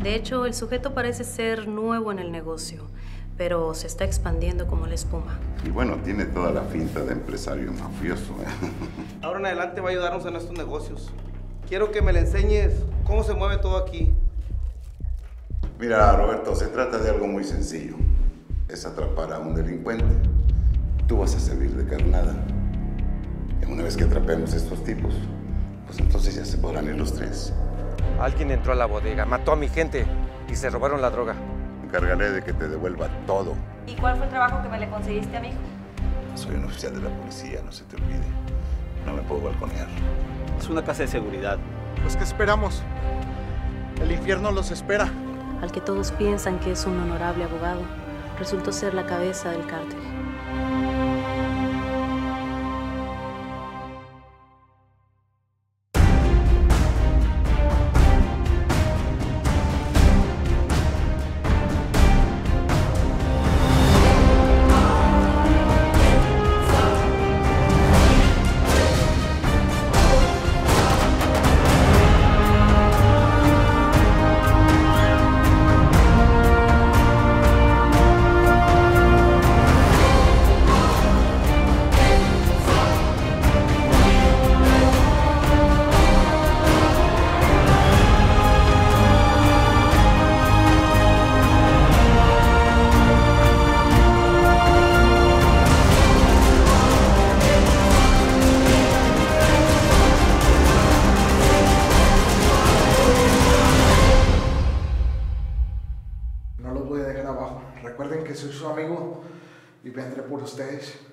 De hecho, el sujeto parece ser nuevo en el negocio, pero se está expandiendo como la espuma. Y bueno, tiene toda la finta de empresario mafioso. Ahora en adelante va a ayudarnos en estos negocios. Quiero que me le enseñes cómo se mueve todo aquí. Mira, Roberto, se trata de algo muy sencillo. Es atrapar a un delincuente. Tú vas a servir de carnada. Y una vez que atrapemos a estos tipos, pues entonces ya se podrán ir los tres. Alguien entró a la bodega, mató a mi gente y se robaron la droga. Me encargaré de que te devuelva todo. ¿Y cuál fue el trabajo que me le conseguiste a mi hijo? Soy un oficial de la policía, no se te olvide. No me puedo balconear. Es una casa de seguridad. Pues, ¿qué esperamos? El infierno los espera. Al que todos piensan que es un honorable abogado, resultó ser la cabeza del cártel. No los voy a dejar abajo. Recuerden que soy su amigo y vendré por ustedes.